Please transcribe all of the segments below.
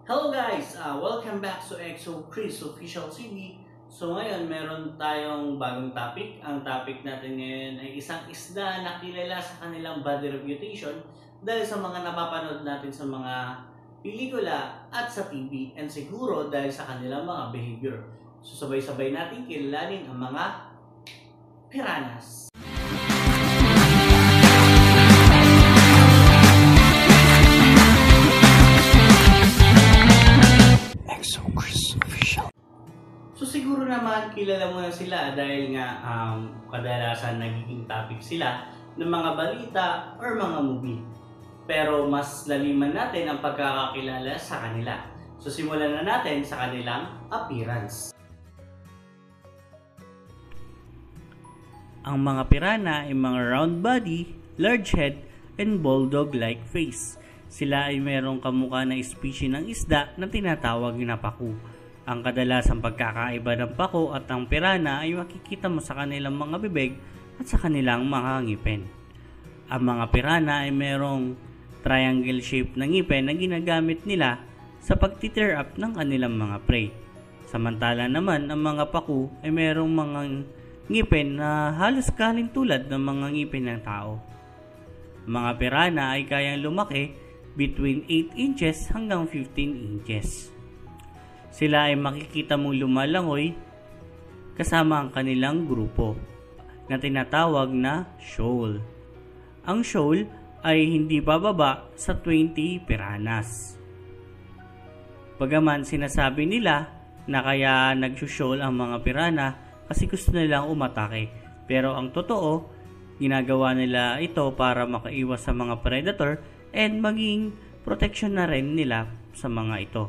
Hello guys! Welcome back to EXO Chris Official TV. So ngayon meron tayong bagong topic. Ang topic natin ngayon ay isang isda na kilala sa kanilang body reputation dahil sa mga napapanood natin sa mga pelikula at sa TV and siguro dahil sa kanilang mga behavior. So sabay-sabay natin kilalanin ang mga piranhas. So siguro naman kilala mo na sila dahil nga kadalasan nagiging topic sila ng mga balita or mga movie. Pero mas laliman natin ang pagkakakilala sa kanila. So simulan na natin sa kanilang appearance. Ang mga pirana ay mga round body, large head, and bulldog-like face. Sila ay merong kamukha na species ng isda na tinatawag na paku. Ang kadalasang pagkakaiba ng pako at ang pirana ay makikita mo sa kanilang mga bibig at sa kanilang mga ngipin. Ang mga pirana ay merong triangle shape na ngipin na ginagamit nila sa pag-tear up ng kanilang mga prey. Samantala naman ang mga paku ay merong mga ngipin na halos kalintulad ng mga ngipin ng tao. Mga pirana ay kayang lumaki between 8 inches hanggang 15 inches. Sila ay makikita mong lumalangoy kasama ang kanilang grupo na tinatawag na shoal. Ang shoal ay hindi bababa sa 20 piranhas. Bagaman sinasabi nila na kaya nag-shoal ang mga pirana kasi gusto nilang umatake. Pero ang totoo, ginagawa nila ito para makaiwas sa mga predator and maging protection na rin nila sa mga ito.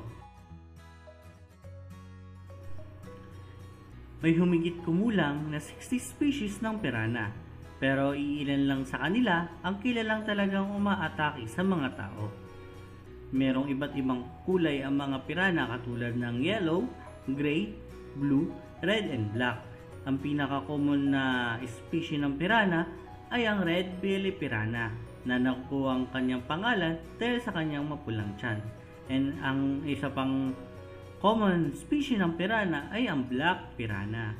May humigit kumulang na 60 species ng pirana, pero iilan lang sa kanila ang kilalang talagang umaatake sa mga tao. Merong iba't ibang kulay ang mga pirana katulad ng yellow, gray, blue, red, and black. Ang pinaka-common na species ng pirana ay ang red belly pirana na nakuha ang kanyang pangalan dahil sa kanyang mapulang tiyan. And ang isa pang common species ng pirana ay ang black pirana.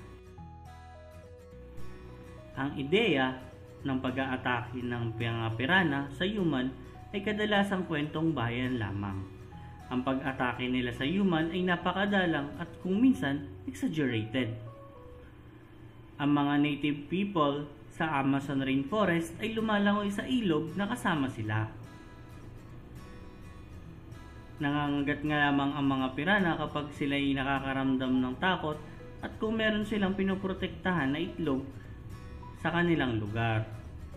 Ang ideya ng pag-aatake ng mga pirana sa human ay kadalasang kwentong bayan lamang. Ang pag-atake nila sa human ay napakadalang at kung minsan exaggerated. Ang mga native people sa Amazon rainforest ay lumalangoy sa ilog na kasama sila. Nangangagat nga lamang ang mga pirana kapag sila ay nakakaramdam ng takot at kung meron silang pinoprotektahan na itlog sa kanilang lugar.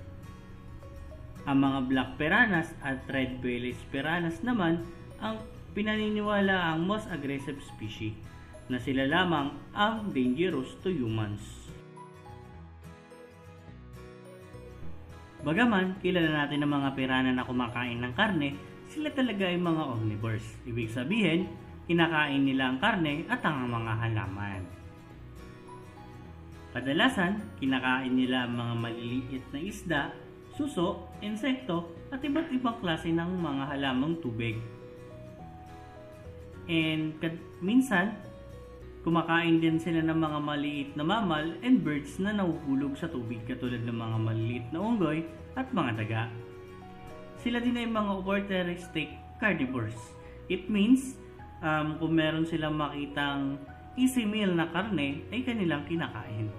Ang mga black piranhas at red-bellied piranhas naman ang pinaniniwala ang most aggressive species na sila lamang ang dangerous to humans. Bagaman kilala natin ang mga pirana na kumakain ng karne, sila talaga ay mga omnivores. Ibig sabihin, kinakain nila ang karne at ang mga halaman. Kadalasan, kinakain nila ang mga maliliit na isda, suso, insekto, at iba't ibang klase ng mga halamang tubig. And minsan, kumakain din sila ng mga maliit na mammal and birds na nahuhulog sa tubig katulad ng mga maliliit na unggoy at mga daga. Sila din ay mga opportunistic carnivores. It means, kung meron silang makitang easy meal na karne, ay kanilang kinakain.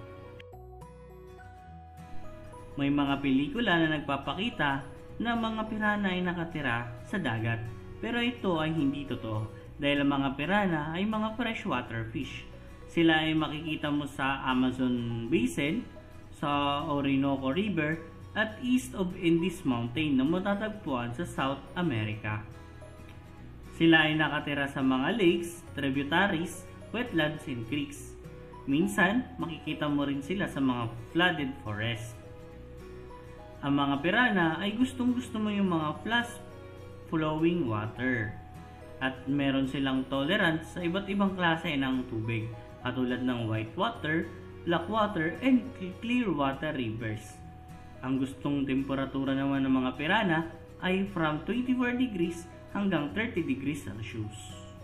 May mga pelikula na nagpapakita na mga pirana ay nakatira sa dagat. Pero ito ay hindi totoo dahil ang mga pirana ay mga freshwater fish. Sila ay makikita mo sa Amazon Basin, sa Orinoco River, at east of Andes Mountain na matatagpuan sa South America. Sila ay nakatira sa mga lakes, tributaries, wetlands, and creeks. Minsan, makikita mo rin sila sa mga flooded forest. Ang mga pirana ay gustong-gusto mo yung mga fast-flowing water. At meron silang tolerance sa iba't ibang klase ng tubig, katulad ng white water, black water, and clear water rivers. Ang gustong temperatura naman ng mga pirana ay from 24 degrees hanggang 30 degrees Celsius.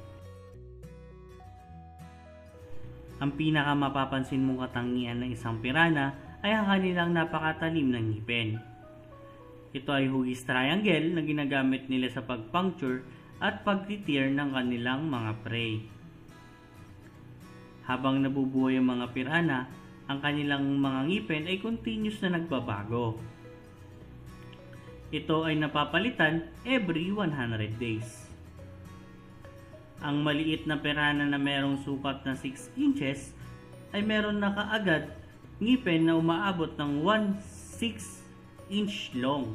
Ang pinakamapapansin mong katangian ng isang pirana ay ang kanilang napakatalim na ngipin. Ito ay hugis triangle na ginagamit nila sa pagpuncture at pagtitir ng kanilang mga prey. Habang nabubuhay ang mga pirana, ang kanilang mga ngipin ay continuous na nagbabago. Ito ay napapalitan every 100 days. Ang maliit na pirana na merong sukat na 6 inches ay meron na kaagad ngipin na umaabot ng 1/6 inch long.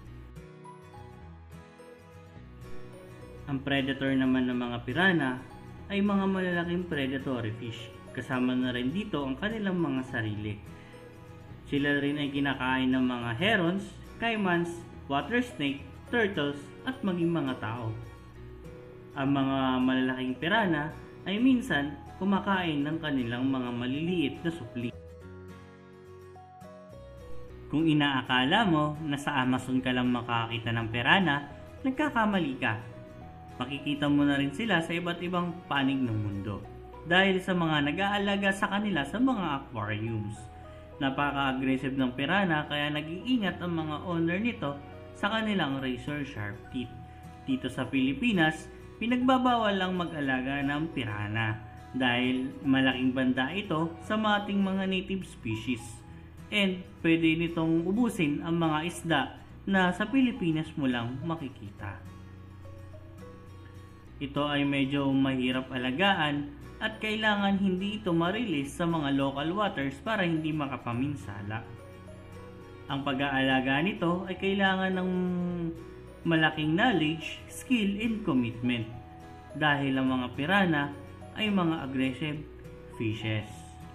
Ang predator naman ng mga pirana ay mga malalaking predatory fish. Kasama na rin dito ang kanilang mga sarili. Sila rin ay kinakain ng mga herons, caimans, water snake, turtles at maging mga tao. Ang mga malalaking pirana ay minsan kumakain ng kanilang mga maliliit na supli. Kung inaakala mo na sa Amazon ka lang makakita ng pirana, nagkakamali ka. Makikita mo na rin sila sa iba't ibang panig ng mundo dahil sa mga nag-aalaga sa kanila sa mga aquariums. Napaka-aggressive ng pirana kaya nag-iingat ang mga owner nito sa kanilang razor sharp teeth. Dito sa Pilipinas, pinagbabawal lang mag-alaga ng pirana dahil malaking banda ito sa ating mga native species and pwede nitong ubusin ang mga isda na sa Pilipinas mo lang makikita. Ito ay medyo mahirap alagaan at kailangan hindi ito ma-release sa mga local waters para hindi makapaminsala. Ang pag-aalaga nito ay kailangan ng malaking knowledge, skill, and commitment dahil ang mga pirana ay mga aggressive fishes.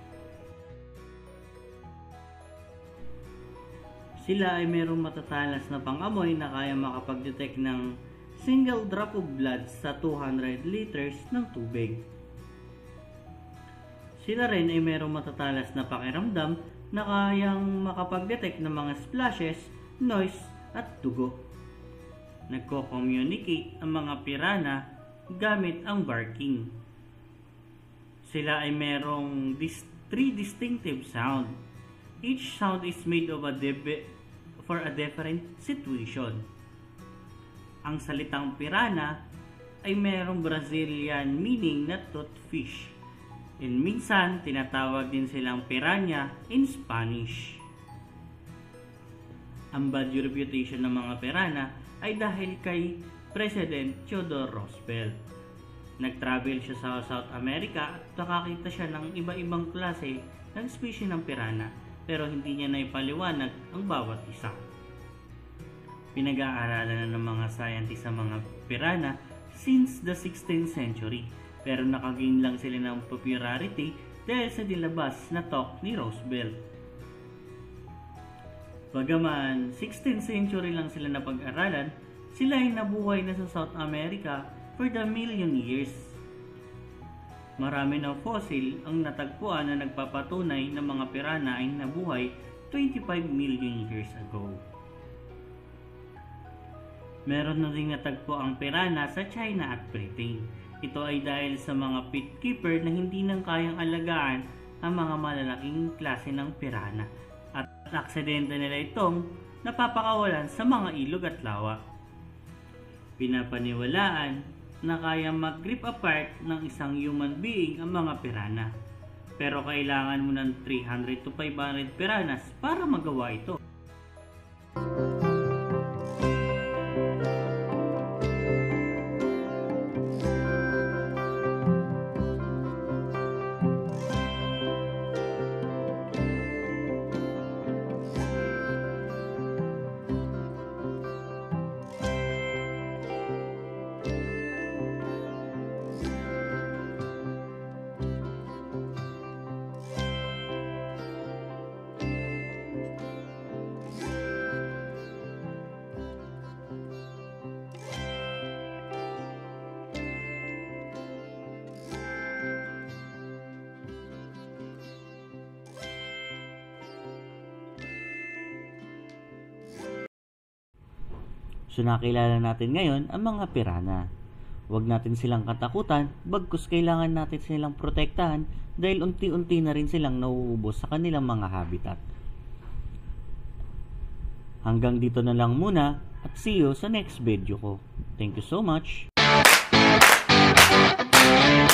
Sila ay mayroong matatalas na pang-amoy na kaya makapag-detect ng single drop of blood sa 200 liters ng tubig. Sila rin ay mayroong matatalas na pakiramdam na kayang makapag-detect ng mga splashes, noise, at dugo. Nagko-communicate ang mga pirana gamit ang barking. Sila ay mayroong 3 distinctive sound. Each sound is made of for a different situation. Ang salitang pirana ay mayroong Brazilian meaning na toothfish. And minsan, tinatawag din silang piranha in Spanish. Ang bad reputation ng mga pirana ay dahil kay President Theodore Roosevelt. Nag-travel siya sa South America at nakakita siya ng iba-ibang klase ng species ng pirana pero hindi niya naipaliwanag ang bawat isa. Pinag-aaralan na ng mga scientists ang mga pirana since the 16th century pero nakagain lang sila ng popularity dahil sa dilabas na talk ni Roosevelt. Bagaman 16th century lang sila napag-aralan, sila ay nabuhay na sa South America for the million years. Marami ng fossil ang natagpuan na nagpapatunay na mga pirana ay nabuhay 25 million years ago. Meron na rin natagpo ang pirana sa China at Britain. Ito ay dahil sa mga pit keeper na hindi nang kayang alagaan ang mga malalaking klase ng pirana at aksidente nila itong napapakawalan sa mga ilog at lawa. Pinapaniwalaan na kaya mag-rip apart ng isang human being ang mga pirana. Pero kailangan mo ng 300 to 500 piranas para magawa ito. So nakilala natin ngayon ang mga pirana. Huwag natin silang katakutan, bagkus kailangan natin silang protektahan dahil unti-unti na rin silang nauubos sa kanilang mga habitat. Hanggang dito na lang muna at see you sa next video ko. Thank you so much!